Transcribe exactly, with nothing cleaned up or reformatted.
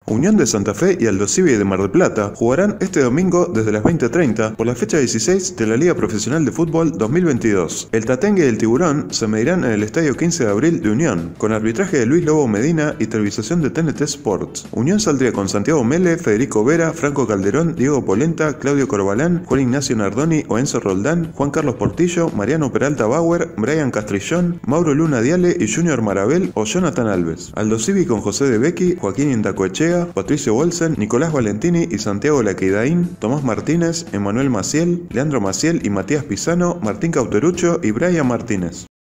Unión de Santa Fe y Aldosivi de Mar del Plata jugarán este domingo desde las veinte treinta por la fecha dieciséis de la Liga Profesional de Fútbol dos mil veintidós. El Tatengue y el Tiburón se medirán en el Estadio quince de abril de Unión, con arbitraje de Luis Lobo Medina y televisación de T N T Sports. Unión saldría con Santiago Mele, Federico Vera, Franco Calderón, Diego Polenta, Claudio Corbalán, Juan Ignacio Nardoni o Enzo Roldán, Juan Carlos Portillo, Mariano Peralta Bauer, Brian Castrillón, Mauro Luna Diale y Junior Marabel o Jonathan Alves. Aldosivi con José de Becchi, Joaquín Indacoechea, Patricio Bolsen, Nicolás Valentini y Santiago Laqueidaín, Tomás Martínez, Emanuel Maciel, Leandro Maciel y Matías Pisano, Martín Cauterucho y Brian Martínez.